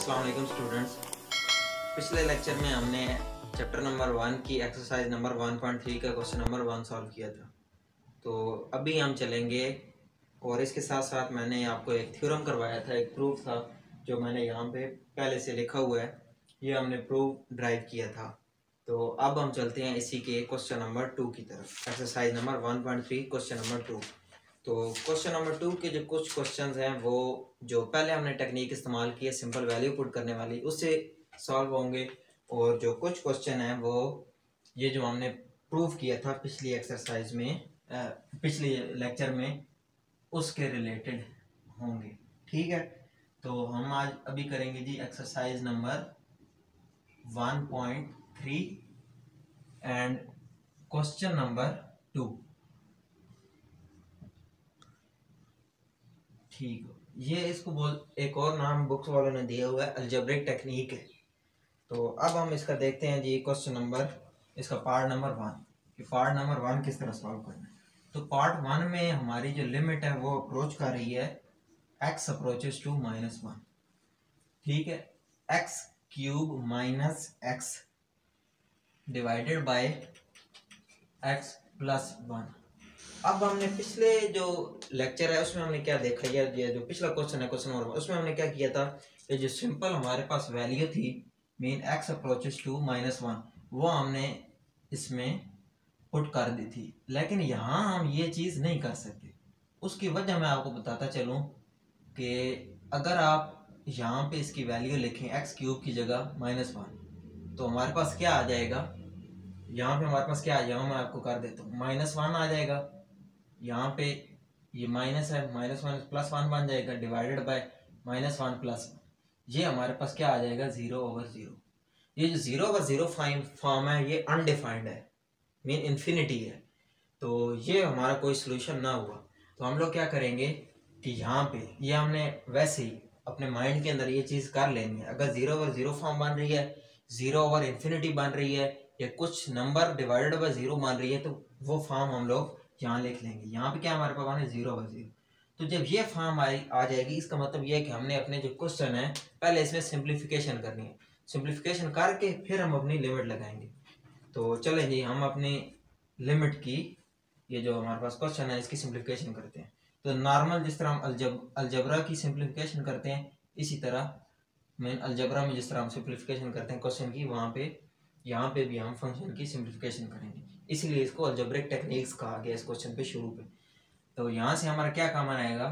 अस्सलाम वालेकुम स्टूडेंट्स। पिछले लेक्चर में हमने चैप्टर नंबर 1 की एक्सरसाइज नंबर 1.3 का क्वेश्चन नंबर 1 सॉल्व किया था। तो अभी हम चलेंगे और इसके साथ साथ मैंने आपको एक थ्योरम करवाया था, एक प्रूफ था जो मैंने यहाँ पे पहले से लिखा हुआ है, ये हमने प्रूफ ड्राइव किया था। तो अब हम चलते हैं इसी के क्वेश्चन नंबर 2 की तरफ, एक्सरसाइज नंबर 1.3 क्वेश्चन नंबर 2। तो क्वेश्चन नंबर 2 के जो कुछ क्वेश्चंस हैं वो जो पहले हमने टेक्निक इस्तेमाल की है सिंपल वैल्यू पुट करने वाली, उससे सॉल्व होंगे। और जो कुछ क्वेश्चन हैं वो ये जो हमने प्रूव किया था पिछली एक्सरसाइज में, पिछले लेक्चर में, उसके रिलेटेड होंगे। ठीक है, तो हम आज अभी करेंगे जी exercise number 1.3 and question number 2। ठीक, ये इसको बोल एक और नाम बुक्स वालों ने दिया हुआ है, अलजेब्रिक टेक्निक है। तो अब हम इसका देखते हैं जी क्वेश्चन नंबर, इसका पार्ट नंबर 1 कि पार्ट नंबर 1 किस तरह सॉल्व करना है। तो पार्ट 1 में हमारी जो लिमिट है वो अप्रोच कर रही है x अप्रोचेस टू -1। ठीक है, x cube minus x divided by x plus 1। अब हमने पिछले जो लेक्चर है उसमें हमने क्या देखा, ये जो पिछला क्वेश्चन है क्वेश्चन नंबर 1, उसमें हमने क्या किया था, ये जो सिंपल हमारे पास वैल्यू थी मीन x अप्रोचेस टू -1, वो हमने इसमें पुट कर दी थी। लेकिन यहाँ हम ये चीज़ नहीं कर सकते। उसकी वजह मैं आपको बताता चलूँ कि अगर आप यहाँ पे इसकी वैल्यू लिखें x क्यूब की जगह -1, तो हमारे पास क्या आ जाएगा, यहाँ पे हमारे पास क्या आ जाएगा, मैं आपको कर देता हूँ, -1 आ जाएगा। यहाँ पे ये माइनस है, -1 +1 बन जाएगा डिवाइडेड बाय -1 +1। ये हमारे पास क्या आ जाएगा, 0/0। ये जो 0/0 फॉर्म है ये अनडिफाइंड है, मीन इन्फिनिटी है। तो ये हमारा कोई सोल्यूशन ना हुआ। तो हम लोग क्या करेंगे कि यहाँ पे ये हमने वैसे ही अपने माइंड के अंदर ये चीज़ कर लेनी है। अगर 0/0 फॉर्म बन रही है, 0/∞ बन रही है, या कुछ नंबर डिवाइडेड बाय 0 बन रही है, तो वो फॉर्म हम लोग यहाँ लिख लेंगे। यहाँ पे क्या हमारे पास बना है, 0/0। तो जब ये फॉर्म आ जाएगी, इसका मतलब ये है कि हमने अपने जो क्वेश्चन है पहले इसमें सिंप्लीफिकेशन करनी है। सिंप्लीफिकेशन करके फिर हम अपनी लिमिट लगाएंगे। तो चलें जी, हम अपनी लिमिट की, ये जो हमारे पास क्वेश्चन है इसकी सिंप्लीफिकेशन करते हैं। तो नॉर्मल जिस तरह हम अलजबरा की सिंप्लीफिकेशन करते हैं, इसी तरह मेन अलजबरा में जिस तरह हम सिंप्लीफिकेशन करते हैं क्वेश्चन की, वहाँ पे यहाँ पे भी हम फंक्शन की सिंप्लीफिकेशन करेंगे। इसलिए इसको अलजेब्रिक टेक्निक्स कहा गया इस क्वेश्चन पे शुरू पे। तो यहाँ से हमारा क्या कॉमन आएगा,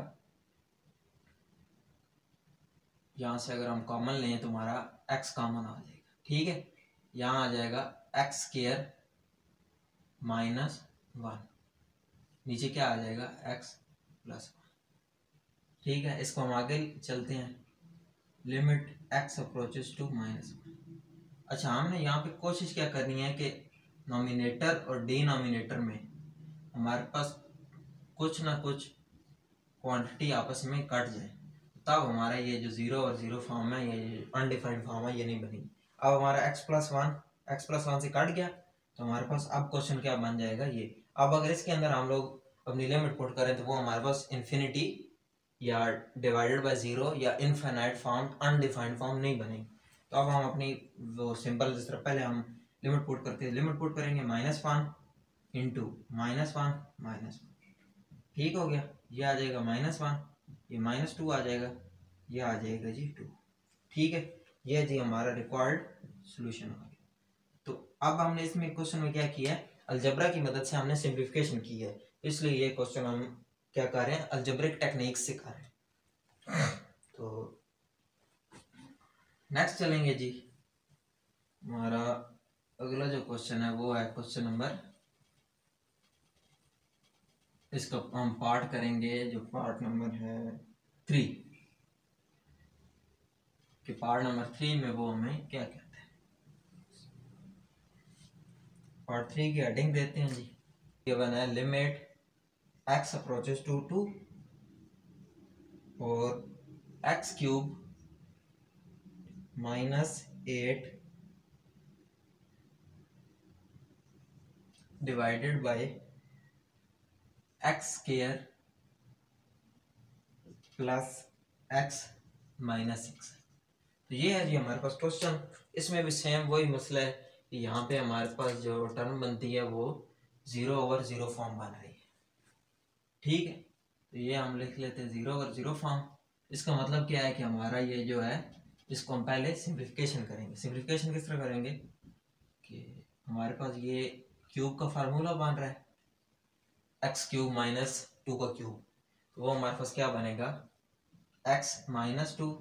यहाँ से अगर हम कॉमन लें तो हमारा x कॉमन आ जाएगा। ठीक है, यहाँ आ जाएगा x² -1, नीचे क्या आ जाएगा, x + 1। ठीक है, इसको हम आगे चलते हैं, लिमिट x अप्रोचेस टू -1। अच्छा, हमने यहाँ पे कोशिश क्या करनी है कि नॉमिनेटर और डिनोमिनेटर में हमारे पास कुछ ना कुछ क्वांटिटी आपस में कट जाए, तब हमारा ये जो 0/0 फॉर्म है, ये अनडिफाइंड फॉर्म है, ये नहीं बनेगी। अब हमारा x+1 से कट गया, तो हमारे पास अब क्वेश्चन क्या बन जाएगा, ये। अब अगर इसके अंदर हम लोग अपनी लिमिट पुट करें तो वो हमारे पास इन्फिनिटी या डिवाइडेड बाय 0 या इनफाइनाइट फॉर्म, अनडिफाइंड फॉर्म नहीं बनेगी। तो अब हम अपनी वो सिंपल जिस तरह पहले हम लिमिट पुट करते हैं, लिमिट पुट करेंगे -1 इंटू -1 ठीक हो गया, ये आ जाएगा -1, ये -2 आ जाएगा, ये आ जाएगा जी 2। ठीक है, ये जी हमारा रिक्वायर्ड सॉल्यूशन आ गया। तो अब हमने इसमें क्वेश्चन में क्या किया है, अलजबरा की मदद से हमने सिंप्लीफिकेशन की है, इसलिए ये क्वेश्चन हम क्या कर रहे हैं, अलजेब्रिक टेक्निक्स से कर रहे हैं। तो नेक्स्ट चलेंगे जी, हमारा अगला जो क्वेश्चन है वो है क्वेश्चन नंबर, इसका हम पार्ट करेंगे जो पार्ट नंबर है 3 कि पार्ट नंबर 3 में वो हमें क्या कहते हैं। पार्ट 3 की हेडिंग देते हैं जी, गिवन है लिमिट x अप्रोचेस टू 2 और x³ -8 divided by x² + x - 6। तो ये है जी हमारे पास क्वेश्चन। इसमें भी सेम वही मसला है कि यहाँ पे हमारे पास जो टर्म बनती है वो 0/0 फॉर्म बन रही है। ठीक है, तो ये हम लिख लेते हैं 0/0 फॉर्म। इसका मतलब क्या है कि हमारा ये जो है इसको हम पहले सिंप्लीफिकेशन करेंगे। सिंप्लीफिकेशन किस तरह करेंगे कि हमारे पास ये क्यूब का फार्मूला बन रहा है x³ - 2 का क्यूब, तो वो हमारे पास क्या बनेगा x - 2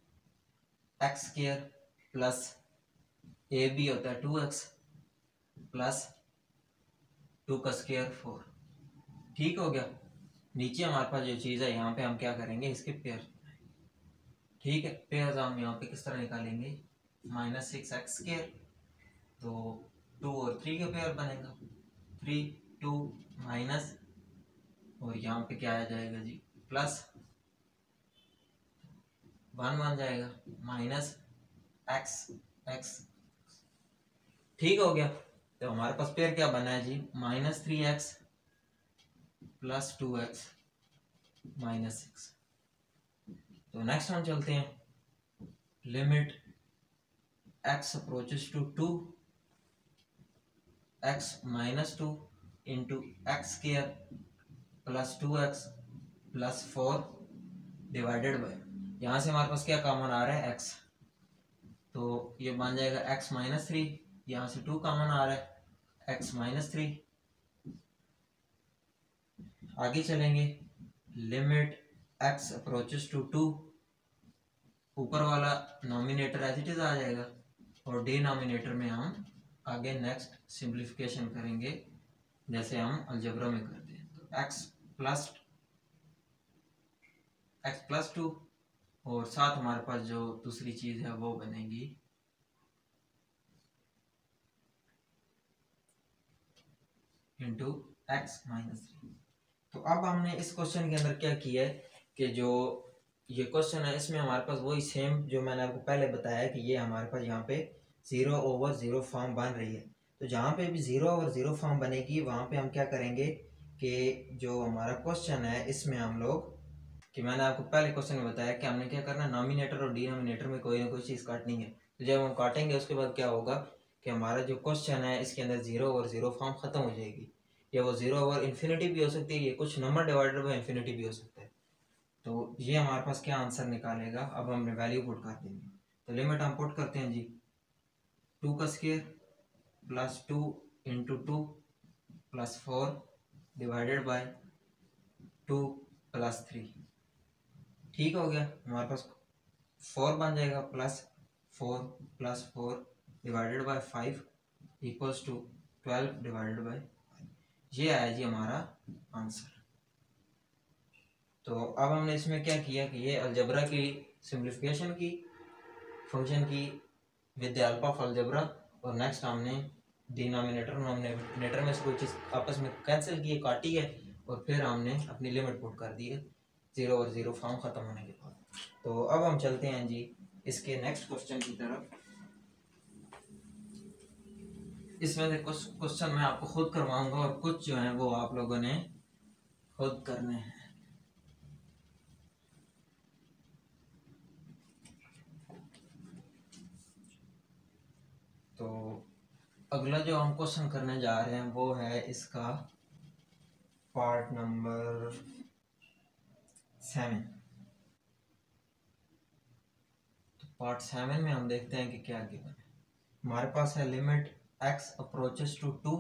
x² plus A B होता है 2x प्लस 2 का स्क्वायर 4। ठीक हो गया। नीचे हमारे पास जो चीज़ है यहाँ पे हम क्या करेंगे इसके पेयर। ठीक है, पेयर हम यहाँ पे किस तरह निकालेंगे -6x², तो 2 और 3 का पेयर बनेगा 3 2 माइनस, और यहाँ पे क्या आ जाएगा जी प्लस 1 बन जाएगा -x। ठीक हो गया। तो हमारे पास पेयर क्या बना है जी -3x प्लस 2x -6। तो नेक्स्ट हम चलते हैं, limit x approaches to 2 x - 2 into x² plus 2x plus 4 divided by, यहाँ से हमारे पास क्या कॉमन आ रहा है x, तो ये बन जाएगा x -3, यहाँ से 2 कॉमन आ रहा है x -3। आगे चलेंगे, लिमिट x अप्रोचेस टू 2, ऊपर वाला नॉमिनेटर एज इट इज आ जाएगा और डिनोमिनेटर में हम आगे नेक्स्ट सिंप्लीफिकेशन करेंगे जैसे हम अलजेब्रा में करते हैं। तो x प्लस 2 और साथ हमारे पास जो दूसरी चीज है वो बनेगी इंटू x -3। तो अब हमने इस क्वेश्चन के अंदर क्या किया है कि जो ये क्वेश्चन है इसमें हमारे पास वही सेम जो मैंने आपको पहले बताया कि ये हमारे पास यहाँ पे 0/0 फॉर्म बन रही है। तो जहाँ पे भी 0/0 फॉर्म बनेगी वहाँ पे हम क्या करेंगे कि जो हमारा क्वेश्चन है इसमें हम लोग कि मैंने आपको पहले क्वेश्चन में बताया कि हमने क्या करना है नॉमिनेटर और डिनोमिनेटर में कोई ना कोई चीज़ काटनी है। तो जब हम काटेंगे उसके बाद क्या होगा कि हमारा जो क्वेश्चन है इसके अंदर 0/0 फॉर्म खत्म हो जाएगी, या वो 0/∞ भी हो सकती है, ये कुछ नंबर डिवाइडेड बाय इन्फिनिटी भी हो सकता है। तो ये हमारे पास क्या आंसर निकालेगा, अब हमने वैल्यू पुट कर देंगे। तो लिमिट हम पुट करते हैं जी 2 का square plus 2 into 2 plus 4 divided by 2 plus 3। ठीक हो गया, हमारे पास 4 बन जाएगा plus 4 divided by 5 equals to 12 divided by, ये आया जी हमारा आंसर। तो अब हमने इसमें क्या किया कि ये अलजबरा की सिंप्लीफिकेशन की फंक्शन की with the help of algebra, और नेक्स्ट हमने डिनोमिनेटर नॉमिनेटर में से कोई चीज़ आपस में कैंसिल की काटी है, और फिर हमने अपनी लिमिट पुट कर दी है 0/0 फॉर्म ख़त्म होने के बाद। तो अब हम चलते हैं जी इसके नेक्स्ट क्वेश्चन की तरफ। इसमें से कुछ क्वेश्चन मैं आपको खुद करवाऊंगा और कुछ जो है वो आप लोगों ने खुद करने हैं। तो अगला जो हम क्वेश्चन करने जा रहे हैं वो है इसका पार्ट नंबर 7। तो पार्ट 7 में हम देखते हैं कि क्या गिवन है। हमारे पास है limit x approaches to 2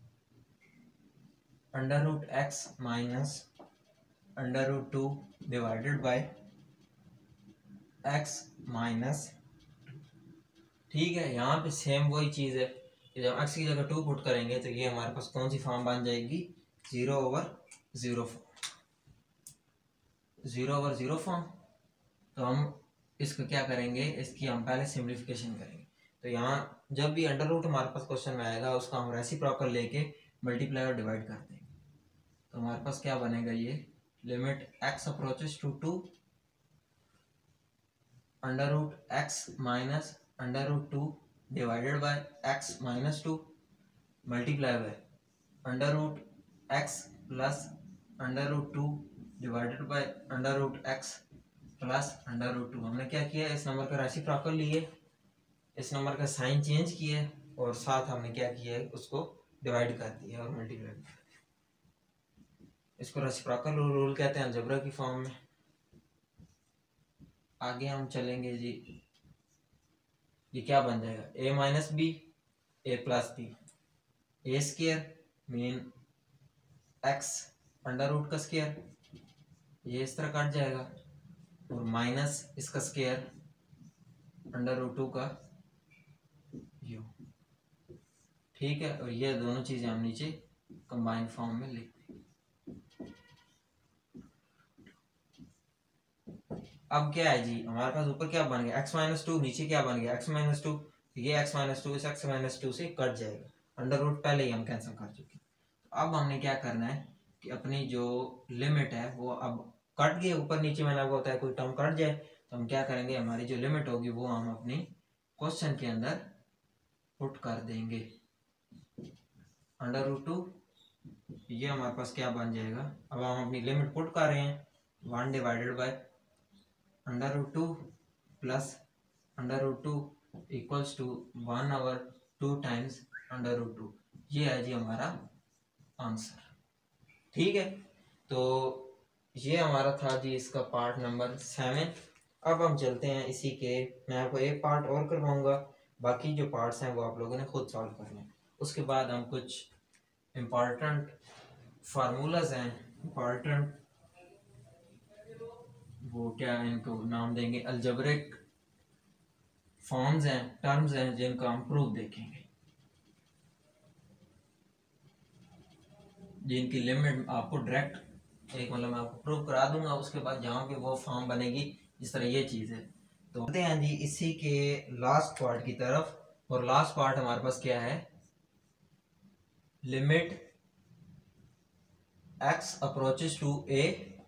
√x minus √2 divided by x minus. ठीक है, यहाँ पे सेम वही चीज़ है कि जब x की जगह 2 पुट करेंगे तो ये हमारे पास कौन सी फॉर्म बन जाएगी 0/0 फॉर्म। 0/0 फॉर्म, तो हम इसका क्या करेंगे, इसकी हम पहले सिंप्लीफिकेशन करेंगे। तो यहाँ जब भी अंडर रूट हमारे पास क्वेश्चन में आएगा उसका हम रेसिप्रोकल लेके मल्टीप्लाई और डिवाइड कर देंगे। तो हमारे पास क्या बनेगा, ये limit x approaches to 2 √x minus √2 divided by x -2 multiply by √x plus √2 divided by √x plus under root 2। हमने क्या किया, इस नंबर का रेसिप्रोकल लिए, इस नंबर का साइन चेंज किया और साथ हमने क्या किया है, उसको डिवाइड कर दिया और मल्टीप्लाई कर दिया। इसको रेसिप्रोकल रूल कहते हैं अलजेब्रा की फॉर्म में। आगे हम चलेंगे जी, ये क्या बन जाएगा, a minus b a plus b, a square mean x under root का स्क्वायर, ये इस तरह कट जाएगा, और माइनस इसका स्क्वायर अंडर रूट 2 का यू। ठीक है, और ये दोनों चीजें हम नीचे कंबाइंड फॉर्म में लिख देंगे। अब क्या है जी, हमारे पास ऊपर क्या बन गया, x माइनस 2, नीचे क्या बन गया x माइनस 2, ये x माइनस 2 इस x माइनस 2 से कट जाएगा, अंडर रूट पहले ही हम कैंसिल कर चुके। तो अब हमने क्या करना है कि अपनी जो लिमिट है वो अब कट गई ऊपर नीचे, मैंने आपको बताया कोई टर्म कट जाए तो हम क्या करेंगे, हमारी जो लिमिट होगी वो हम अपनी क्वेश्चन के अंदर पुट कर देंगे। अंडर रूट 2 ये हमारे पास क्या बन जाएगा, अब हम अपनी लिमिट पुट कर रहे हैं, 1 divided by under root 2 plus under root 2 equals to 1/2 times under root 2। ये है जी हमारा आंसर। ठीक है, तो ये हमारा था जी इसका पार्ट नंबर 7। अब हम चलते हैं इसी के, मैं आपको एक पार्ट और करवाऊंगा, बाकी जो पार्ट्स हैं वो आप लोगों ने खुद सॉल्व करने हैं। उसके बाद हम कुछ इम्पॉर्टेंट फार्मूलाज हैं, इम्पॉर्टेंट वो क्या है, इनको नाम देंगे अलजेब्रिक फॉर्म्स हैं, टर्म्स हैं, जिनका हम प्रूफ देखेंगे, जिनकी लिमिट आपको डायरेक्ट एक मतलब मैं आपको प्रूफ करा दूंगा। उसके बाद जहाँ पे वो फॉर्म बनेगी जिस तरह ये चीज़ है। तो चलते हैं जी इसी के लास्ट पार्ट की तरफ, और लास्ट पार्ट हमारे पास क्या है, limit x approaches to a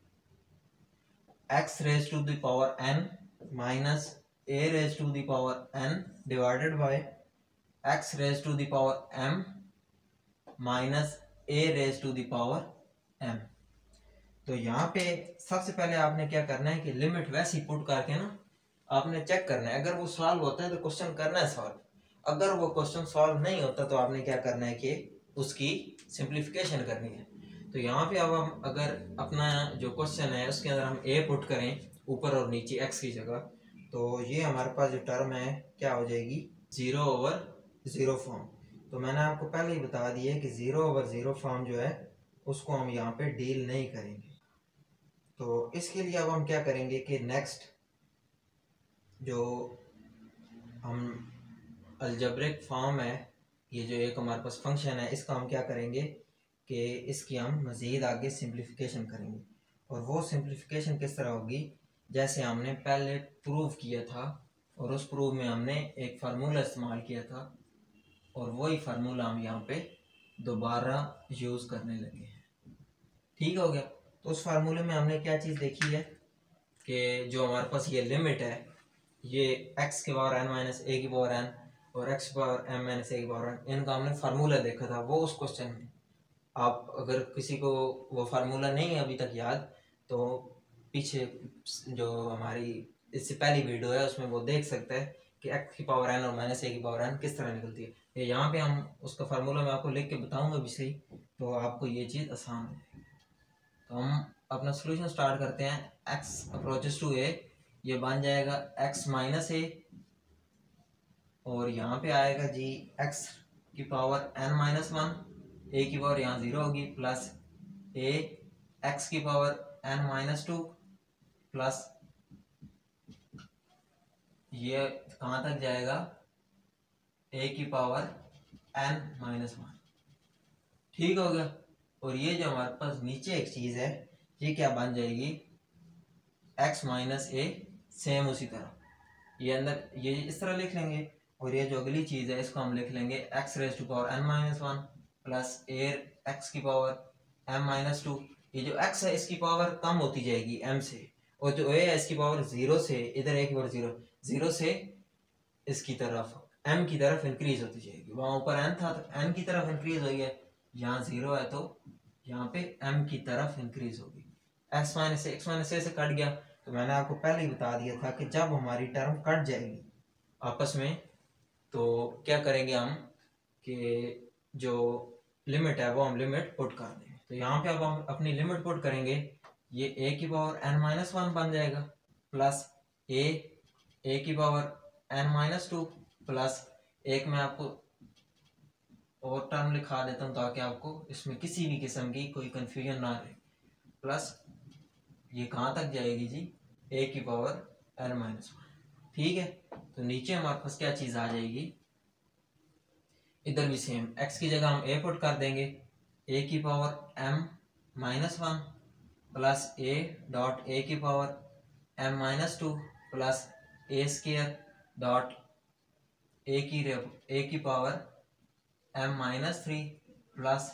x raise to the power n minus a raise to the power n divided by x raise to the power m minus a raise to the power m। तो यहाँ पे सबसे पहले आपने क्या करना है कि लिमिट वैसे ही पुट करके ना आपने चेक करना है, अगर वो सॉल्व होता है तो क्वेश्चन करना है सॉल्व, अगर वो क्वेश्चन सॉल्व नहीं होता तो आपने क्या करना है कि उसकी सिंप्लीफिकेशन करनी है। तो यहाँ पे अब हम अगर अपना जो क्वेश्चन है उसके अंदर हम a पुट करें ऊपर और नीचे x की जगह, तो ये हमारे पास जो टर्म है क्या हो जाएगी, 0/0 फॉर्म। तो मैंने आपको पहले ही बता दिया कि 0/0 फॉर्म जो है उसको हम यहाँ पे डील नहीं करेंगे। तो इसके लिए अब हम क्या करेंगे कि नेक्स्ट जो हम अलजेब्रिक फॉर्म है, ये जो एक हमारे पास फंक्शन है, इसका हम क्या करेंगे कि इसकी हम मज़ीद आगे सिंप्लीफिकेशन करेंगे। और वो सिंप्लीफिकेशन किस तरह होगी, जैसे हमने पहले प्रूव किया था और उस प्रूव में हमने एक फार्मूला इस्तेमाल किया था, और वही फार्मूला हम यहाँ पे दोबारा यूज़ करने लगे हैं। ठीक हो गया। तो उस फार्मूले में हमने क्या चीज़ देखी है कि जो हमारे पास ये लिमिट है, ये x की पावर n माइनस ए की पावर n और x की पावर m माइनस ए की पावर n, इनका हमने फार्मूला देखा था वो उस क्वेश्चन में। आप अगर किसी को वो फार्मूला नहीं है अभी तक याद, तो पीछे जो हमारी इससे पहली वीडियो है उसमें वो देख सकता है कि x की पावर n और माइनस ए की पावर n किस तरह निकलती है। ये यहाँ पे हम उसका फार्मूला मैं आपको लिख के बताऊंगा भी सही, तो आपको ये चीज़ आसान है। तो हम अपना सोल्यूशन स्टार्ट करते हैं। x अप्रोचेस टू a, ये बन जाएगा x माइनस ए, और यहाँ पे आएगा जी x की पावर n माइनस 1, a की पावर यहाँ 0 होगी, प्लस a x की पावर n माइनस 2 प्लस ये कहाँ तक जाएगा, a की पावर n माइनस 1। ठीक हो गया। और ये जो हमारे पास नीचे एक चीज़ है, ये क्या बन जाएगी, x माइनस ए, सेम उसी तरह ये अंदर ये इस तरह लिख लेंगे, और ये जो अगली चीज़ है इसको हम लिख लेंगे x raise to power n minus 1 plus a x की पावर m माइनस 2। ये जो x है इसकी पावर कम होती जाएगी m से, और जो a है इसकी पावर 0 से, इधर a की पावर 0 से इसकी तरफ m की तरफ इंक्रीज होती जाएगी। वहाँ ऊपर n था तो n की तरफ इंक्रीज हुई है, यहाँ 0 है तो यहाँ पे m की तरफ इंक्रीज होगी। x माइनस ए से कट गया, तो मैंने आपको पहले ही बता दिया था कि जब हमारी टर्म कट जाएगी आपस में तो क्या करेंगे हम कि जो लिमिट है वो हम लिमिट पुट कर देंगे। तो यहाँ पे अब हम अपनी लिमिट पुट करेंगे, ये ए की पावर n-1 बन जाएगा प्लस ए की पावर n-2 प्लस एक मैं आपको और टर्म लिखा देता हूँ ताकि आपको इसमें किसी भी किस्म की कोई कंफ्यूजन ना रहे, प्लस ये कहाँ तक जाएगी जी, ए की पावर n-1। ठीक है, तो नीचे हमारे पास क्या चीज़ आ जाएगी, इधर भी सेम x की जगह हम a पुट कर देंगे, a की power m-1 plus a dot a की power m-2 plus a square dot a की power m-3 plus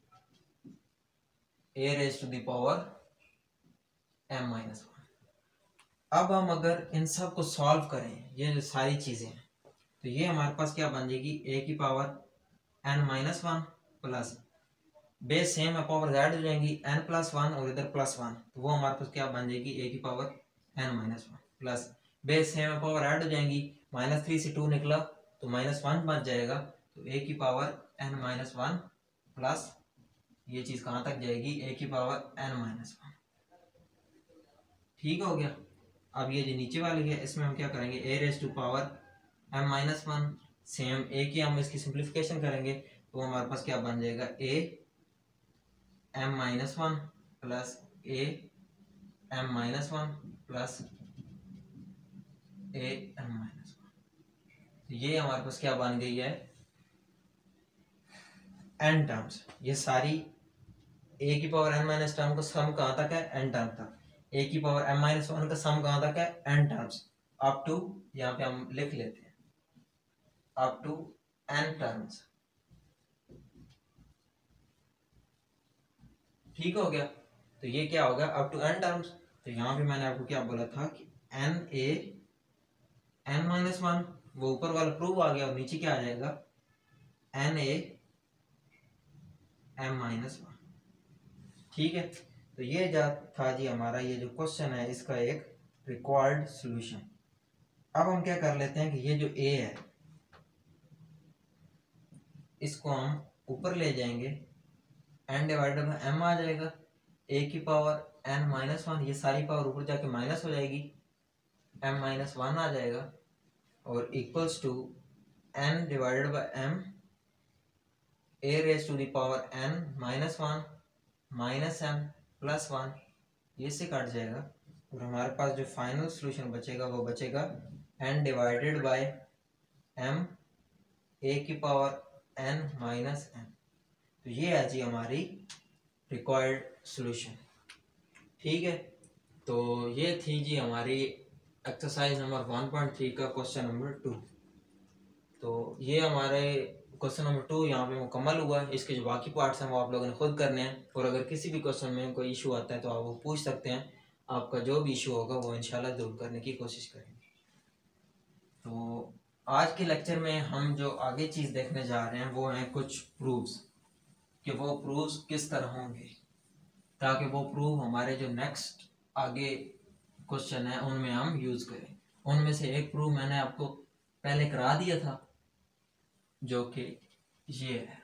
a raise to the power m-1। अब हम अगर इन सब को सॉल्व करें, ये जो सारी चीज़ें हैं, तो ये हमारे पास क्या बन जाएगी, a की power n-1 plus base same है, पावर जेड हो जाएंगी n+1 और इधर +1, तो वो हमारे पास क्या बन जाएगी, a की power n-1 plus base same है, पावर ऐड हो जाएंगी, -3 से 2 निकला तो -1 बच जाएगा, तो a की पावर n-1 प्लस ये चीज़ कहाँ तक जाएगी, a की पावर n-1। ठीक हो गया। अब ये जो नीचे वाली है इसमें हम क्या करेंगे, a raise to power m-1 same a की हम इसकी सिंप्लीफिकेशन करेंगे तो हमारे पास क्या बन जाएगा, a m-1 plus a m-1 plus a m-1। ये हमारे पास क्या बन गई है, n टर्म्स। ये सारी a की पावर n- टर्म का सम कहाँ तक है, n टर्म तक। a की पावर m-1 का सम कहाँ तक है, n टर्म्स, अप टू, यहाँ पे हम लिख लेते हैं अप टू n टर्म्स। ठीक हो गया, तो ये क्या होगा, अप टू n टर्म्स। तो यहाँ पे मैंने आपको क्या बोला था कि n-1 वो ऊपर वाला प्रूव आ गया और नीचे क्या आ जाएगा, n-m-1। ठीक है, तो ये था जी हमारा ये जो क्वेश्चन है इसका एक रिक्वायर्ड सॉल्यूशन। अब हम क्या कर लेते हैं कि ये जो a है इसको हम ऊपर ले जाएंगे, n डिवाइडेड बाय m आ जाएगा, a की पावर n-1, ये सारी पावर ऊपर जाके माइनस हो जाएगी, m-1 आ जाएगा और equals to n divided by m a raise to the power n-1 minus m plus 1, ये से कट जाएगा और हमारे पास जो फाइनल सॉल्यूशन बचेगा वो बचेगा n divided by m a की पावर n-m। तो ये है जी हमारी रिक्वायर्ड सॉल्यूशन। ठीक है, तो ये थी जी हमारी एक्सरसाइज नंबर 1.3 का क्वेश्चन नंबर 2। तो ये हमारे क्वेश्चन नंबर 2 यहाँ पे मुकम्मल हुआ है। इसके जो बाकी पार्ट्स हैं वो आप लोगों ने खुद करने हैं और अगर किसी भी क्वेश्चन में कोई इशू आता है तो आप वो पूछ सकते हैं, आपका जो भी इशू होगा वो इंशाल्लाह दूर करने की कोशिश करेंगे। तो आज के लेक्चर में हम जो आगे चीज़ देखने जा रहे हैं वो हैं कुछ प्रूफ्स, कि वो प्रूफ्स किस तरह होंगे ताकि वो प्रूफ हमारे जो नेक्स्ट आगे क्वेश्चन है उनमें हम यूज़ करें। उनमें से एक प्रूफ मैंने आपको पहले करा दिया था जो कि ये है,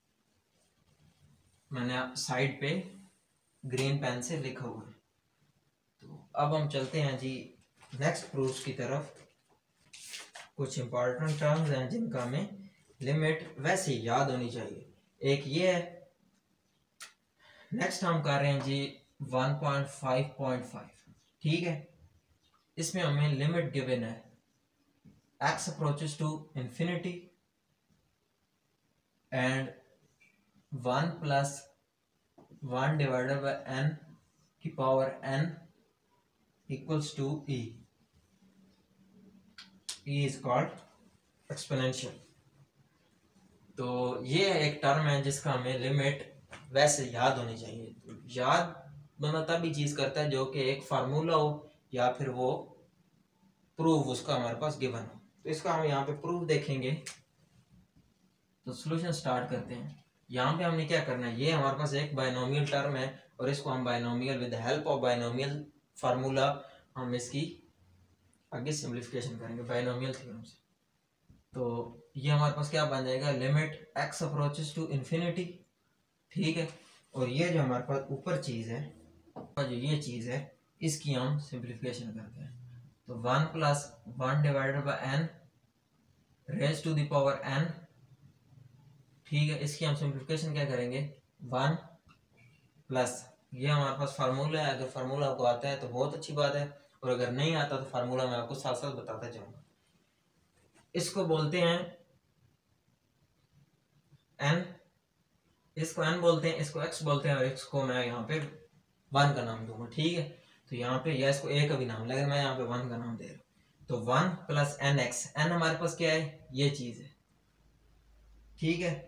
मैंने साइड पे ग्रीन पेन से लिखा हुआ है। तो अब हम चलते हैं जी नेक्स्ट प्रूफ की तरफ। कुछ इंपॉर्टेंट टर्म्स हैं जिनका हमें लिमिट वैसे याद होनी चाहिए। एक ये है, नेक्स्ट हम कर रहे हैं जी 1.5.5। ठीक है, इसमें हमें लिमिट गिवन है x approaches to infinity and 1 plus 1 divided by n की power n equals to e is called exponential. तो ये एक टर्म है जिसका हमें लिमिट वैसे याद होनी चाहिए। तो याद बंदा तभी चीज करता है जो कि एक फार्मूला हो या फिर वो प्रूफ उसका हमारे पास गिवन हो। तो इसका हम यहाँ पे प्रूफ देखेंगे। तो सॉल्यूशन स्टार्ट करते हैं। यहाँ पे हमने क्या करना है, ये हमारे पास एक बायनोमियल टर्म है और इसको हम binomial with help of binomial formula हम इसकी आगे सिंप्लीफिकेशन करेंगे बाइनोमियल थ्योरम से। तो ये हमारे पास क्या बन जाएगा, limit x approaches to infinity, ठीक है। और ये जो हमारे पास ऊपर चीज़ है, जो ये चीज़ है, इसकी हम सिंप्लीफिकेशन करते हैं। तो 1 plus 1 divided by n raise to the power n, ठीक है। इसकी हम सिंप्लीफिकेशन क्या करेंगे, 1 प्लस, ये हमारे पास फार्मूला है। अगर फार्मूला आपको आता है तो बहुत अच्छी बात है, और अगर नहीं आता तो फार्मूला मैं आपको साथ साथ बताता जाऊंगा। इसको बोलते हैं n, इसको n बोलते हैं, इसको x बोलते हैं, और इसको मैं यहाँ पे 1 का नाम दूंगा, ठीक है। तो यहाँ पे या इसको a का भी नाम, लेकिन मैं यहाँ पे 1 का नाम दे रहा हूँ। तो 1 प्लस एन एक्स, n हमारे पास क्या है, ये चीज है, ठीक है।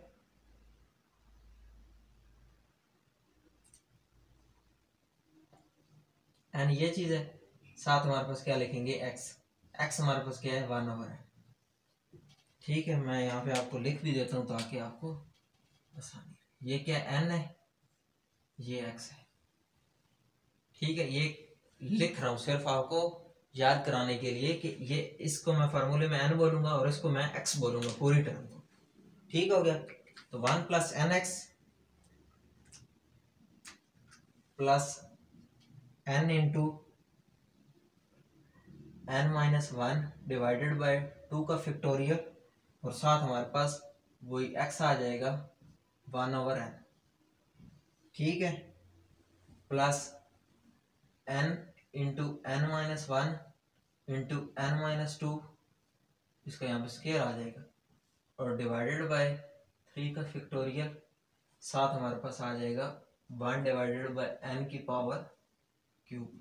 n ये चीज है, साथ हमारे पास क्या लिखेंगे, x हमारे पास क्या है, 1 ओवर है, ठीक है। मैं यहाँ पे आपको लिख भी देता हूँ ताकि आपको आसानी। ये क्या n है, ये x है, ठीक है। ये लिख रहा हूँ सिर्फ आपको याद कराने के लिए कि ये, इसको मैं फार्मूले में n बोलूंगा और इसको मैं x बोलूंगा पूरी टर्म को, ठीक हो गया। तो 1 plus n x plus n into n minus 1 divided by 2 का फैक्टोरियल, और साथ हमारे पास वही x आ जाएगा 1 ओवर n, ठीक है, plus n into n minus 1 into n minus 2, इसका यहाँ पे स्क्वायर आ जाएगा, और डिवाइडेड बाय 3 का फैक्टोरियल, साथ हमारे पास आ जाएगा 1 डिवाइडेड बाय n की पावर क्यूब।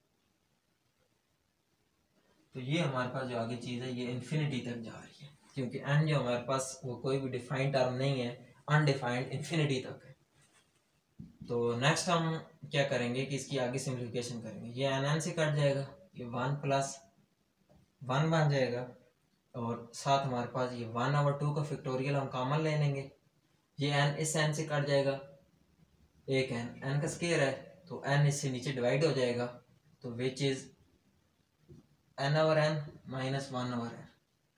तो ये हमारे पास जो आगे चीज़ है ये इन्फिनिटी तक जा रही है, क्योंकि n जो हमारे पास वो कोई भी डिफाइंड टर्म नहीं है, अनडिफाइंड इन्फिनिटी तक है। तो नेक्स्ट हम क्या करेंगे कि इसकी आगे सिंप्लीफिकेशन करेंगे। ये n से कट जाएगा, ये 1 प्लस 1 बन जाएगा, और साथ हमारे पास ये 1 ओवर 2 का फैक्टोरियल हम कॉमन ले लेंगे। ये n इस n से कट जाएगा, एक n का स्क्वायर है, तो n इससे नीचे डिवाइड हो जाएगा, तो which is n over n minus 1 over n,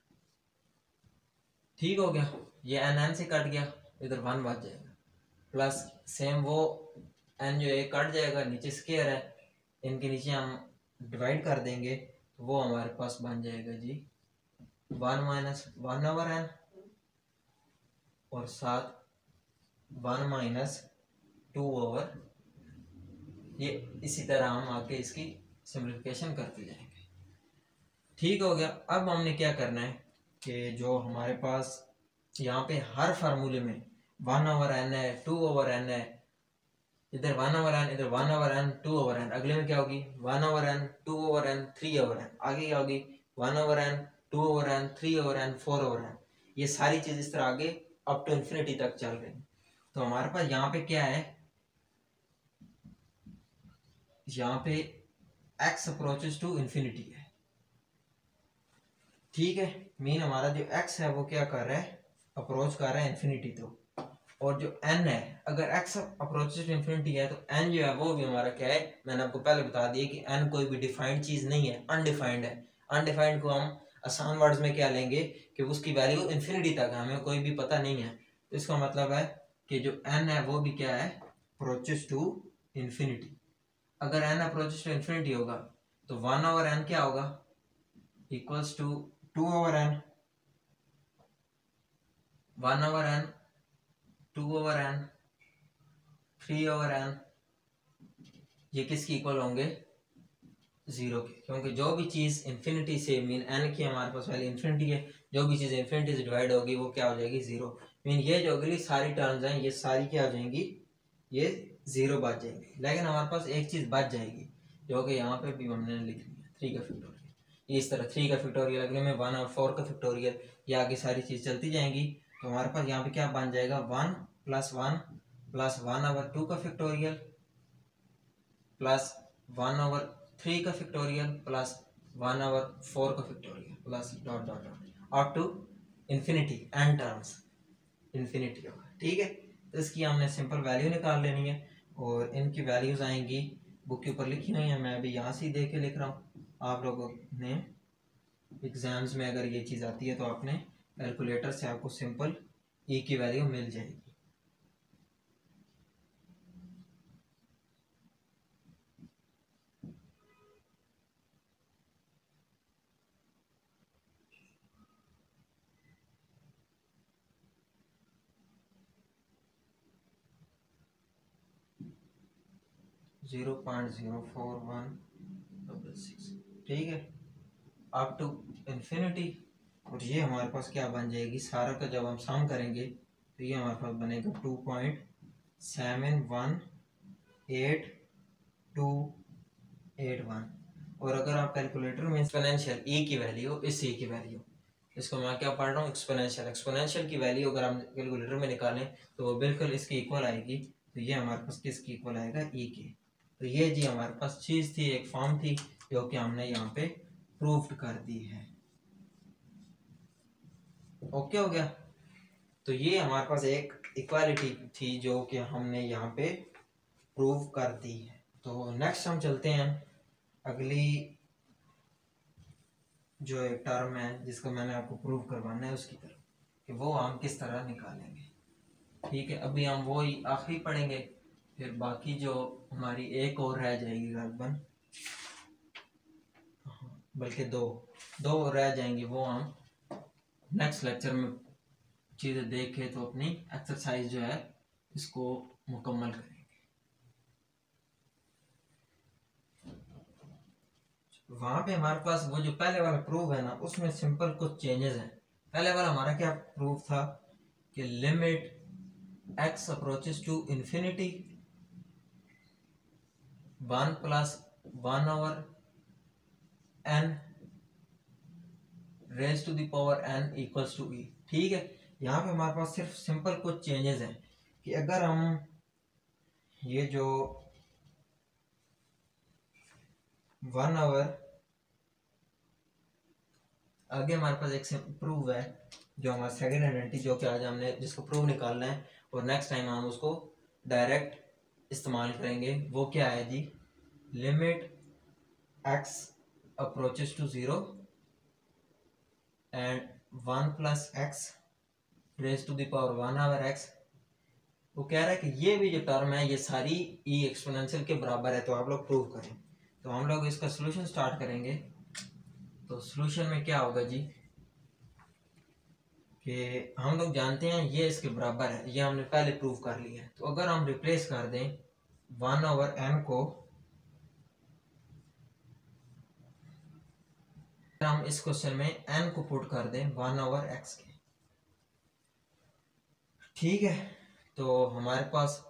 ठीक हो गया। ये n से कट गया, इधर 1 बच जाएगा, प्लस सेम वो n जो है कट जाएगा, नीचे स्क्वायर है, इनके नीचे हम डिवाइड कर देंगे, तो वो हमारे पास बन जाएगा जी 1 माइनस 1 ओवर n, और साथ 1 माइनस 2 ओवर, ये इसी तरह हम आगे इसकी सिंप्लीफिकेशन करते जाएंगे, ठीक हो गया। अब हमने क्या करना है कि जो हमारे पास यहाँ पे हर फार्मूले में 1 ओवर n है, 2 ओवर n है, इधर 1 ओवर n, इधर 1 ओवर n, 2 ओवर n, अगले में क्या होगी 1 over n, 2 over n, 3 over n, आगे क्या होगी 1 over n, 2 over n, 3 over n, 4 over n। ये सारी चीज इस तरह आगे अप टू इन्फिनिटी तक चल रही है। तो हमारे पास यहाँ पे क्या है, यहाँ पे x अप्रोचेस टू इन्फिनिटी है, ठीक है। मीन हमारा जो x है वो क्या कर रहा है, अप्रोच कर रहा है इन्फिनिटी तो, और जो n है, अगर x अप्रोचेस टू इन्फिनिटी है तो n जो है वो भी हमारा क्या है, मैंने आपको पहले बता दिया कि n कोई भी डिफाइंड चीज नहीं है, अनडिफाइंड है। अनडिफाइंड को हम आसान वर्ड्स में क्या लेंगे कि उसकी वैल्यू इन्फिनिटी तक है, हमें कोई भी पता नहीं है। तो इसका मतलब है कि जो n है वो भी क्या है, अप्रोचेस टू इन्फिनिटी। अगर n अप्रोचेस टू इन्फिनिटी होगा तो 1 ओवर n क्या होगा, equals to 2 over n, 1 over n, 2 over n, 3 over n, ये किसके इक्वल होंगे, 0 के, क्योंकि जो भी चीज़ इन्फिनिटी से, मीन n की हमारे पास वैल्यू इन्फिनिटी है, जो भी चीज़ इन्फिनिटी से डिवाइड होगी वो क्या हो जाएगी, 0। मीन ये जो अगली सारी टर्म्स हैं ये सारी क्या हो जाएंगी, ये 0 बच जाएंगी, लेकिन हमारे पास एक चीज़ बच जाएगी जो कि यहाँ पे भी हमने लिखनी है, 3 का फैक्टोरियल। इस तरह 3 का फैक्टोरियल, अगले में 1 और 4 का फैक्टोरियल, ये आगे सारी चीज़ चलती जाएंगी। तो हमारे पास यहाँ पे क्या बन जाएगा, 1 प्लस 1 प्लस 1 ओवर 2 का फैक्टोरियल प्लस 1 ओवर 3 का फैक्टोरियल प्लस 1 ओवर 4 का factorial plus dot dot dot up to infinity, n terms infinity होगा, ठीक है। तो इसकी हमने सिंपल वैल्यू निकाल लेनी है, और इनकी वैल्यूज आएंगी बुक के ऊपर लिखी हुई है, मैं अभी यहाँ से ही देख के लिख रहा हूँ। आप लोगों ने एग्जाम्स में अगर ये चीज़ आती है तो आपने कैलकुलेटर से आपको सिंपल ई की वैल्यू मिल जाएगी। 0.04166, ठीक है, अप टू इन्फिनिटी। और ये हमारे पास क्या बन जाएगी, सारा का जब हम सम करेंगे तो ये हमारे पास बनेगा 2.71881। और अगर आप कैलकुलेटर में एक्सपोनेंशियल ई की वैल्यू, इस ई की वैल्यू, इसको मैं क्या पढ़ रहा हूँ, एक्सपोनेंशियल, एक्सपोनेंशियल की वैल्यू अगर हम कैलकुलेटर में निकालें तो वो बिल्कुल इसकी इक्वल आएगी। तो ये हमारे पास किसकी इक्वल आएगा, ई की। तो ये जी हमारे पास चीज़ थी, एक फॉर्म थी जो कि हमने यहाँ पे प्रूव्ड कर दी है। ओके हो गया। तो ये हमारे पास एक इक्वालिटी थी जो कि हमने यहाँ पे प्रूव कर दी है। तो नेक्स्ट हम चलते हैं अगली जो एक टर्म है जिसको मैंने आपको प्रूव करवाना है उसकी तरफ, कि वो हम किस तरह निकालेंगे। ठीक है, अभी हम वो ही आखिरी पढ़ेंगे, फिर बाकी जो हमारी एक और रह जाएगी लगभग, बल्कि दो रह जाएंगी, वो हम नेक्स्ट लेक्चर में चीज़ें देख के तो अपनी एक्सरसाइज जो है इसको मुकम्मल करेंगे। वहां पे हमारे पास वो जो पहले वाला प्रूफ है ना, उसमें सिंपल कुछ चेंजेस हैं। पहले वाला हमारा क्या प्रूफ था कि limit x approaches to infinity 1 + 1/n raise to the power n equals to e। ठीक है, यहाँ पे हमारे पास सिर्फ सिंपल कुछ चेंजेस हैं कि अगर हम ये जो 1/, आगे हमारे पास एक प्रूव है जो हमारा सेकंड आइडेंटिटी, जो कि आज हमने जिसको प्रूव निकालना है और नेक्स्ट टाइम हम उसको डायरेक्ट इस्तेमाल करेंगे। वो क्या है जी, limit x approaches to 0 and 1 + x raise to the power 1/x। वो कह रहा है कि ये भी जो टर्म है ये सारी ई एक्सपोनेंशियल के बराबर है, तो आप लोग प्रूव करें। तो हम लोग इसका सोल्यूशन स्टार्ट करेंगे। तो सोल्यूशन में क्या होगा जी, कि हम लोग जानते हैं ये इसके बराबर है, ये हमने पहले प्रूव कर लिया है। तो अगर हम रिप्लेस कर दें 1/n को, हम इस क्वेश्चन में n को पुट कर दें 1/x के, ठीक है, तो हमारे पास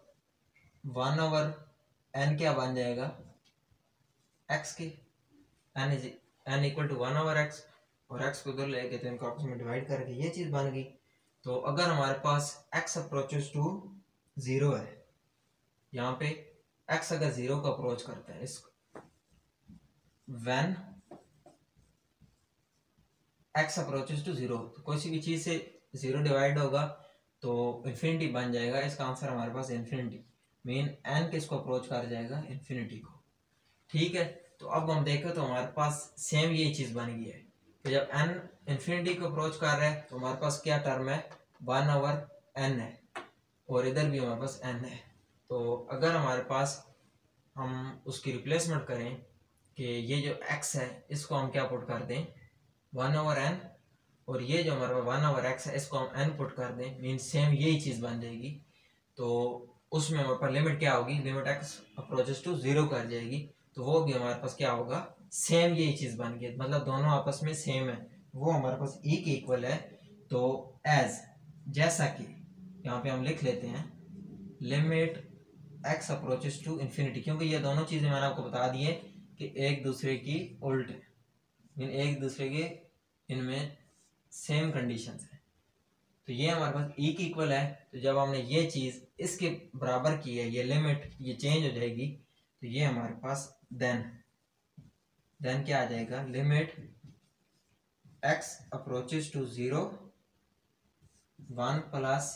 1/n क्या बन जाएगा, x के, n इक्वल टू 1/x, और x को उधर लेके तो इनको आपस में डिवाइड करके ये चीज़ बन गई। तो अगर हमारे पास x अप्रोचेस टू 0 है, यहाँ पे x अगर 0 को अप्रोच करता है, इस व्हेन x अप्रोचेस टू 0, तो कोई सी भी चीज़ से 0 डिवाइड होगा तो इन्फिनिटी बन जाएगा। इसका आंसर हमारे पास इन्फिनिटी, मीन n किसको अप्रोच कर जाएगा, इन्फिनिटी को। ठीक है, तो अब हम देखें तो हमारे पास सेम ये चीज़ बन गई है कि जब n इन्फिनिटी को अप्रोच कर रहा है तो हमारे पास क्या टर्म है, 1/n है, और इधर भी हमारे पास n है। तो अगर हमारे पास हम उसकी रिप्लेसमेंट करें कि ये जो x है इसको हम क्या पुट कर दें, 1/n, और ये जो हमारे पास 1/x है इसको हम n पुट कर दें, मीन सेम यही चीज़ बन जाएगी। तो उसमें हमारे पास लिमिट क्या होगी, लिमिट x अप्रोचेस टू 0 कर जाएगी, तो वो भी हमारे पास क्या होगा, सेम यही चीज़ बन गई, मतलब दोनों आपस में सेम है, वो हमारे पास e के इक्वल है। तो एज, जैसा कि यहाँ पे हम लिख लेते हैं limit x approaches to infinity, क्योंकि ये दोनों चीज़ें मैंने आपको बता दी है कि एक दूसरे की उल्ट है, मीन एक दूसरे के इनमें सेम कंडीशंस है। तो ये हमारे पास e की इक्वल है, तो जब हमने ये चीज़ इसके बराबर की है, ये लिमिट ये चेंज हो जाएगी, तो ये हमारे पास देन क्या आ जाएगा, limit x approaches to 0 1 +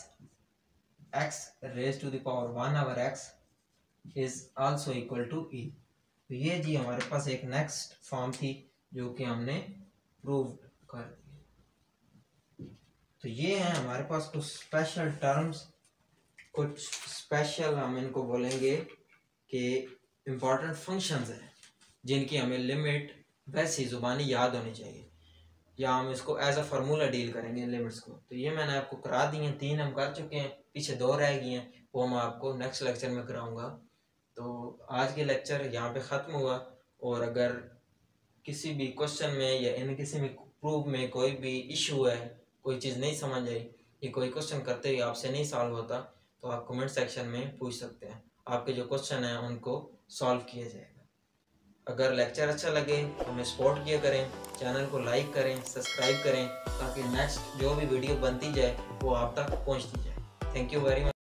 x raise to the power 1/x is also equal to e। तो ये जी हमारे पास एक नेक्स्ट फॉर्म थी जो कि हमने प्रूव कर दी। तो ये है हमारे पास कुछ स्पेशल टर्म्स, कुछ स्पेशल हम इनको बोलेंगे कि इम्पॉर्टेंट फंक्शंस हैं जिनकी हमें लिमिट वैसी ज़ुबानी याद होनी चाहिए, या हम इसको एज अ फार्मूला डील करेंगे लिमिट्स को। तो ये मैंने आपको करा दी हैं, 3 हम कर चुके हैं, पीछे 2 रह गई हैं, वो मैं आपको नेक्स्ट लेक्चर में कराऊंगा। तो आज के लेक्चर यहाँ पे ख़त्म हुआ, और अगर किसी भी क्वेश्चन में या इन किसी भी प्रूफ में कोई भी इशू है, कोई चीज़ नहीं समझ आई या कोई क्वेश्चन करते हुए आपसे नहीं सॉल्व होता, तो आप कमेंट सेक्शन में पूछ सकते हैं, आपके जो क्वेश्चन हैं उनको सॉल्व किया जाएगा। अगर लेक्चर अच्छा लगे तो हमें सपोर्ट किया करें, चैनल को लाइक करें, सब्सक्राइब करें, ताकि नेक्स्ट जो भी वीडियो बनती जाए वो आप तक पहुंचती जाए। Thank you very much.